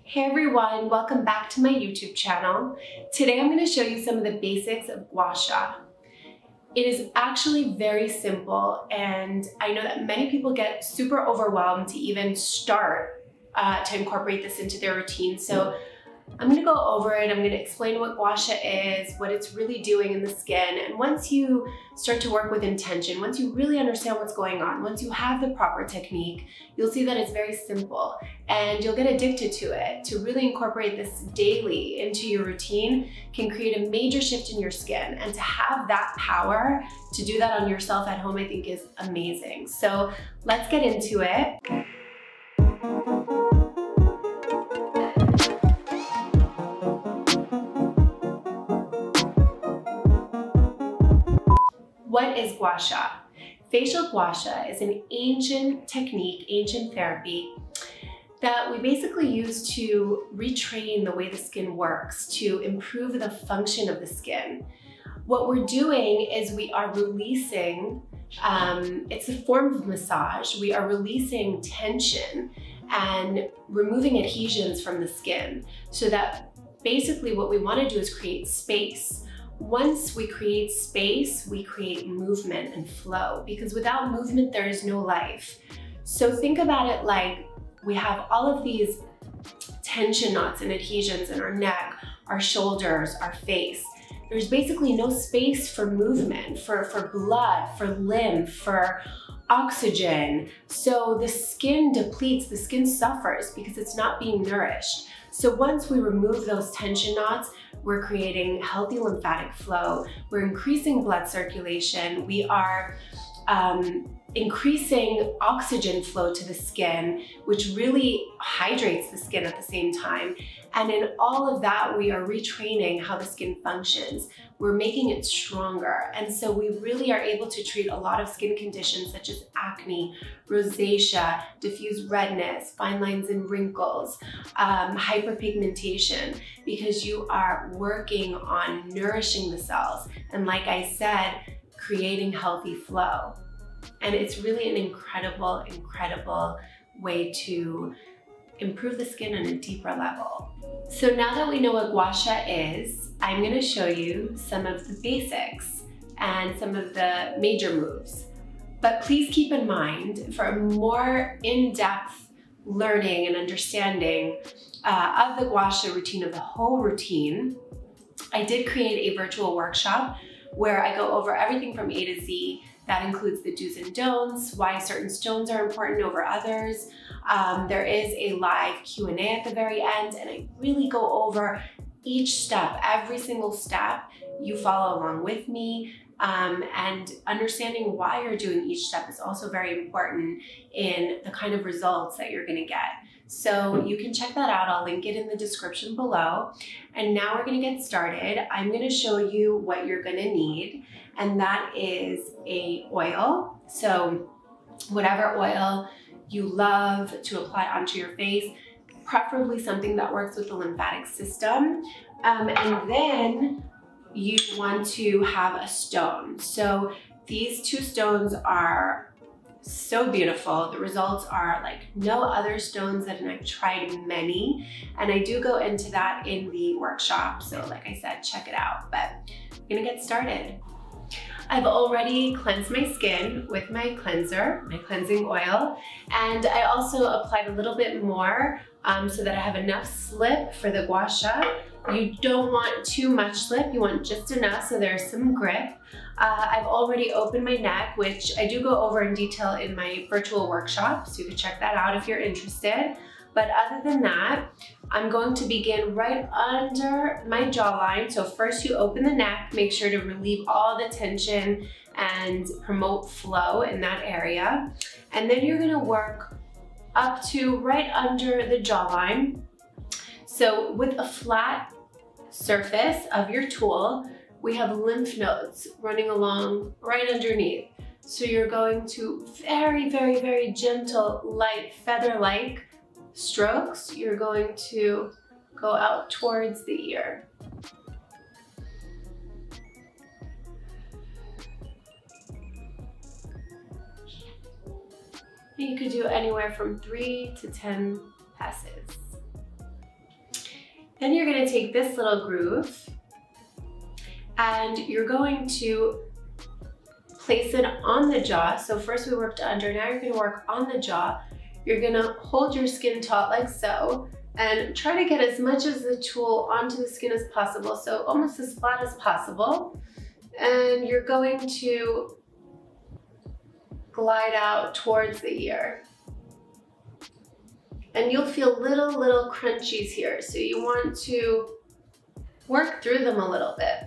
Hey everyone, welcome back to my YouTube channel. Today I'm going to show you some of the basics of gua sha. It is actually very simple, and I know that many people get super overwhelmed to even start to incorporate this into their routine. So I'm going to go over it. I'm going to explain what gua sha is, what it's really doing in the skin. And once you start to work with intention, once you really understand what's going on, once you have the proper technique, you'll see that it's very simple and you'll get addicted to it. To really incorporate this daily into your routine can create a major shift in your skin, and to have that power to do that on yourself at home, I think is amazing. So let's get into it. What is gua sha? Facial gua sha is an ancient technique, ancient therapy that we basically use to retrain the way the skin works, to improve the function of the skin. What we're doing is we are releasing, it's a form of massage, we are releasing tension and removing adhesions from the skin, so that basically what we want to do is create space. Once we create space, we create movement and flow, because without movement, there is no life. So think about it like we have all of these tension knots and adhesions in our neck, our shoulders, our face. There's basically no space for movement, for blood, for lymph, for oxygen. So the skin depletes, the skin suffers because it's not being nourished. So once we remove those tension knots, we're creating healthy lymphatic flow, we're increasing blood circulation, we are increasing oxygen flow to the skin, which really hydrates the skin at the same time. And in all of that, we are retraining how the skin functions. We're making it stronger. And so we really are able to treat a lot of skin conditions such as acne, rosacea, diffuse redness, fine lines and wrinkles, hyperpigmentation, because you are working on nourishing the cells. And like I said, creating healthy flow. And it's really an incredible, incredible way to improve the skin on a deeper level. So now that we know what gua sha is, I'm going to show you some of the basics and some of the major moves. But please keep in mind, for a more in-depth learning and understanding of the gua sha routine, of the whole routine, I did create a virtual workshop where I go over everything from A to Z. That includes the do's and don'ts, why certain stones are important over others. There is a live Q&A at the very end, and I really go over each step, every single step. You follow along with me, and understanding why you're doing each step is also very important in the kind of results that you're gonna get. So you can check that out. I'll link it in the description below. And now we're gonna get started. I'm gonna show you what you're gonna need, and that is a oil. So whatever oil you love to apply onto your face, preferably something that works with the lymphatic system. And then you want to have a stone. So these two stones are so beautiful. The results are like no other stones, and I've tried many, and I do go into that in the workshop. So like I said, check it out, but I'm gonna get started. I've already cleansed my skin with my cleanser, my cleansing oil, and I also applied a little bit more so that I have enough slip for the gua sha. You don't want too much slip, you want just enough so there's some grip. I've already opened my neck, which I do go over in detail in my virtual workshop, so you can check that out if you're interested. But other than that, I'm going to begin right under my jawline. So first you open the neck, make sure to relieve all the tension and promote flow in that area. And then you're gonna work up to right under the jawline. So with a flat surface of your tool, we have lymph nodes running along right underneath. So you're going to very, very, very gentle, light, feather-like strokes. You're going to go out towards the ear. You could do anywhere from 3 to 10 passes. Then you're gonna take this little groove and you're going to place it on the jaw. So first we worked under, now you're gonna work on the jaw. You're gonna hold your skin taut like so and try to get as much of the tool onto the skin as possible, so almost as flat as possible. And you're going to glide out towards the ear. And you'll feel little crunchies here, so you want to work through them a little bit.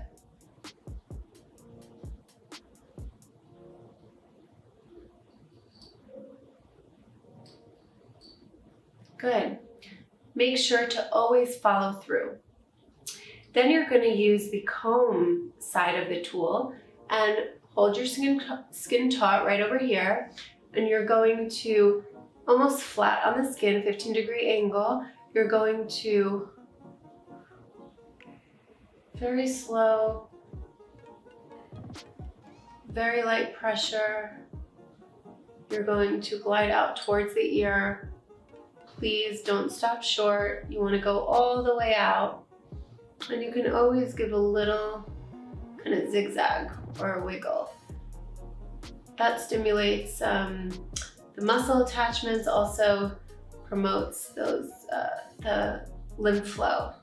Good. Make sure to always follow through. Then you're going to use the comb side of the tool and hold your skin taut right over here, and you're going to almost flat on the skin, 15-degree angle. You're going to very slow, very light pressure. You're going to glide out towards the ear. Please don't stop short. You want to go all the way out. And you can always give a little kind of zigzag or a wiggle. That stimulates the muscle attachments, also promotes those the lymph flow.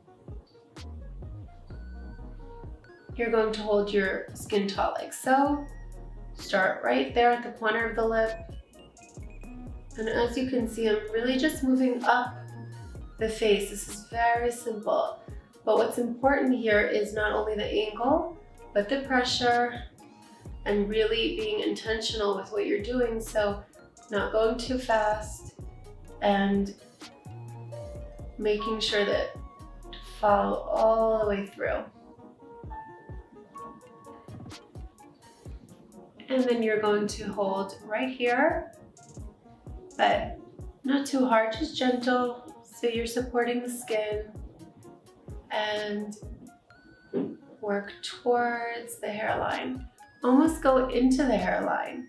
You're going to hold your skin taut like so. Start right there at the corner of the lip. And as you can see, I'm really just moving up the face. This is very simple. But what's important here is not only the angle, but the pressure, and really being intentional with what you're doing. So not going too fast and making sure that to follow all the way through. And then you're going to hold right here, but not too hard, just gentle, so you're supporting the skin, and work towards the hairline. Almost go into the hairline.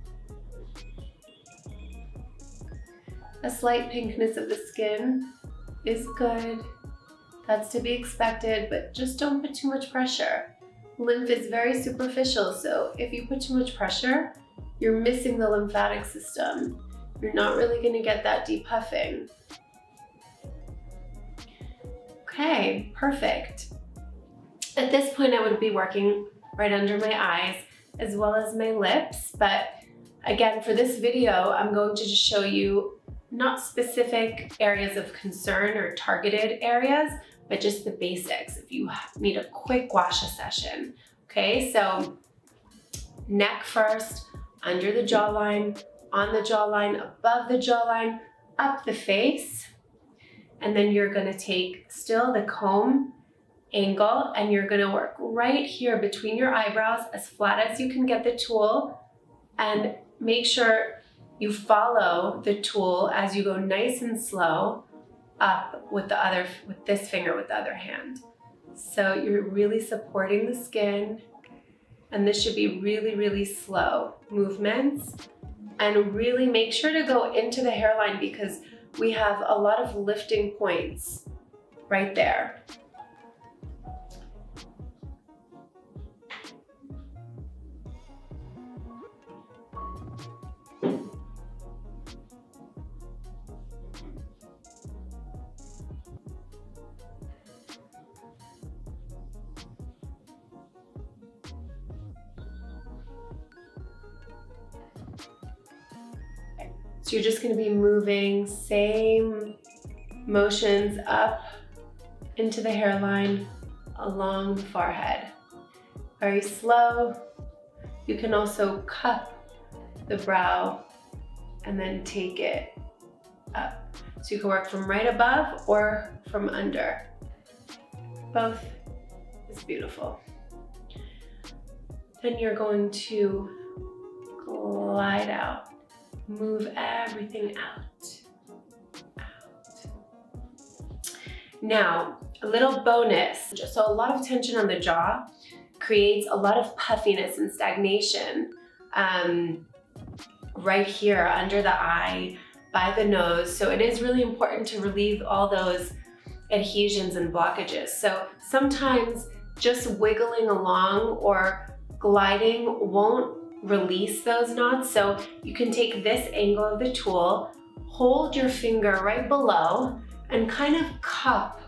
A slight pinkness of the skin is good. That's to be expected, but just don't put too much pressure. Lymph is very superficial, so if you put too much pressure, you're missing the lymphatic system. You're not really going to get that depuffing. Okay, perfect. At this point, I would be working right under my eyes as well as my lips, but again, for this video, I'm going to just show you not specific areas of concern or targeted areas, but just the basics if you need a quick Gua Sha session. Okay, so neck first, under the jawline, on the jawline, above the jawline, up the face. And then you're gonna take still the comb angle, and you're gonna work right here between your eyebrows as flat as you can get the tool, and make sure you follow the tool as you go nice and slow up with this finger with the other hand. So you're really supporting the skin, and this should be really slow movements, and really make sure to go into the hairline because we have a lot of lifting points right there. So you're just gonna be moving same motions up into the hairline, along the forehead. Very slow. You can also cup the brow and then take it up. So you can work from right above or from under. Both is beautiful. Then you're going to glide out. Move everything out. Now, a little bonus. So a lot of tension on the jaw creates a lot of puffiness and stagnation right here under the eye, by the nose. So it is really important to relieve all those adhesions and blockages. So sometimes just wiggling along or gliding won't release those knots. So you can take this angle of the tool, hold your finger right below, and kind of cup.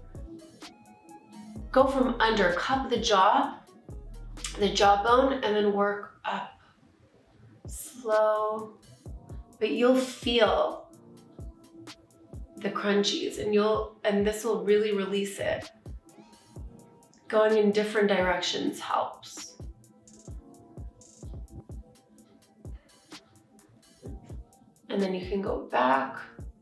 Go from under, cup the jawbone, and then work up. Slow, but you'll feel the crunchies, and this will really release it. Going in different directions helps. And then you can go back,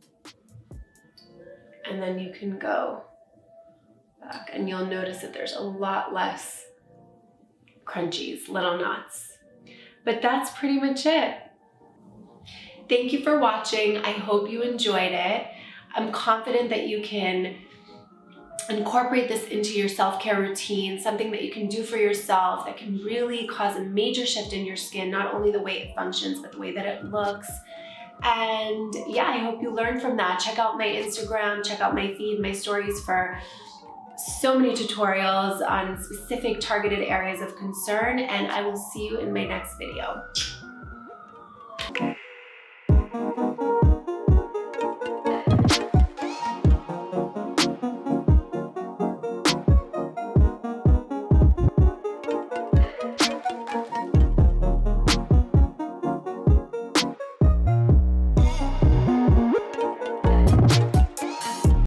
and then you can go back, and you'll notice that there's a lot less crunchies, little knots. But that's pretty much it. Thank you for watching. I hope you enjoyed it. I'm confident that you can incorporate this into your self-care routine, something that you can do for yourself that can really cause a major shift in your skin, not only the way it functions, but the way that it looks. And yeah, I hope you learned from that. Check out my Instagram, check out my feed, my stories for so many tutorials on specific targeted areas of concern, and I will see you in my next video.